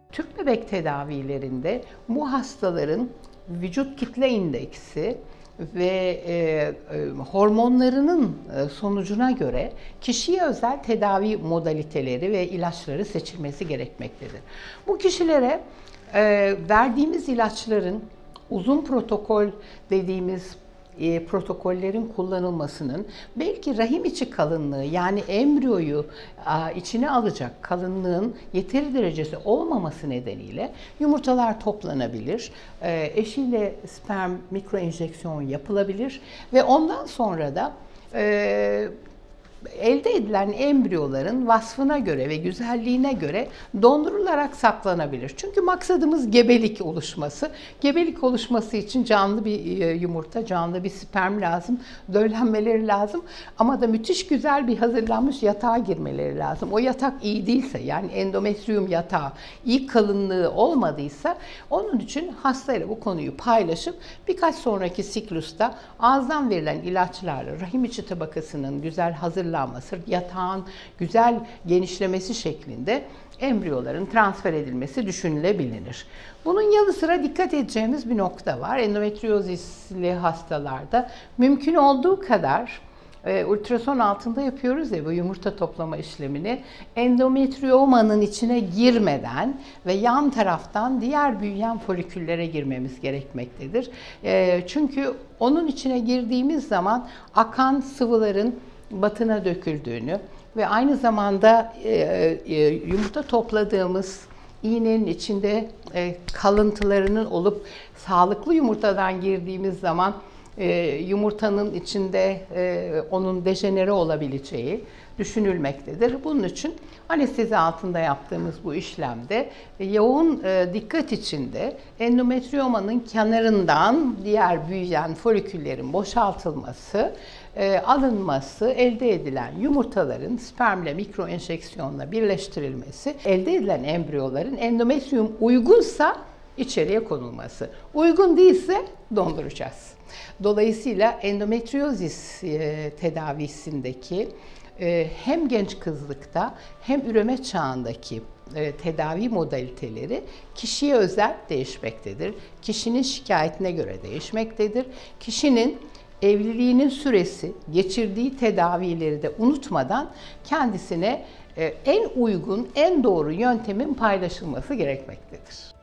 Tüp bebek tedavilerinde bu hastaların vücut kitle indeksi ve hormonlarının sonucuna göre kişiye özel tedavi modaliteleri ve ilaçları seçilmesi gerekmektedir. Bu kişilere verdiğimiz ilaçların uzun protokol dediğimiz protokollerin kullanılmasının belki rahim içi kalınlığı, yani embriyoyu içine alacak kalınlığın yeteri derecesi olmaması nedeniyle yumurtalar toplanabilir, eşiyle sperm mikroenjeksiyon yapılabilir ve ondan sonra da elde edilen embriyoların vasfına göre ve güzelliğine göre dondurularak saklanabilir. Çünkü maksadımız gebelik oluşması. Gebelik oluşması için canlı bir yumurta, canlı bir sperm lazım, döllenmeleri lazım ama da müthiş güzel bir hazırlanmış yatağa girmeleri lazım. O yatak iyi değilse, yani endometriyum yatağı iyi kalınlığı olmadıysa, onun için hastayla bu konuyu paylaşıp birkaç sonraki siklusta ağızdan verilen ilaçlarla rahim içi tabakasının güzel hazırlanması, yatağın güzel genişlemesi şeklinde embriyoların transfer edilmesi düşünülebilir. Bunun yanı sıra dikkat edeceğimiz bir nokta var. Endometriozisli hastalarda mümkün olduğu kadar ultrason altında yapıyoruz ya bu yumurta toplama işlemini, endometriomanın içine girmeden ve yan taraftan diğer büyüyen foliküllere girmemiz gerekmektedir. Çünkü onun içine girdiğimiz zaman akan sıvıların batına döküldüğünü ve aynı zamanda yumurta topladığımız iğnenin içinde kalıntılarının olup sağlıklı yumurtadan girdiğimiz zaman yumurtanın içinde onun dejenere olabileceği düşünülmektedir. Bunun için anestezi altında yaptığımız bu işlemde yoğun dikkat içinde endometriomanın kenarından diğer büyüyen foliküllerin boşaltılması, alınması, elde edilen yumurtaların spermle mikroenjeksiyonla birleştirilmesi, elde edilen embriyoların endometriyum uygunsa içeriye konulması. Uygun değilse donduracağız. Dolayısıyla endometriozis tedavisindeki hem genç kızlıkta hem üreme çağındaki tedavi modaliteleri kişiye özel değişmektedir. Kişinin şikayetine göre değişmektedir. Kişinin evliliğinin süresi, geçirdiği tedavileri de unutmadan kendisine en uygun, en doğru yöntemin paylaşılması gerekmektedir.